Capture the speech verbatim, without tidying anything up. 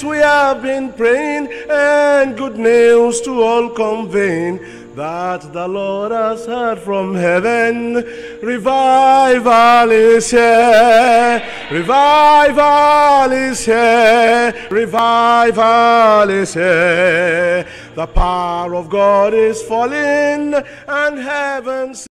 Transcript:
days we have been praying, and good news to all conveying, that the Lord has heard from heaven. Revival is here, revival is here, revival is here. The power of God is falling, and heaven's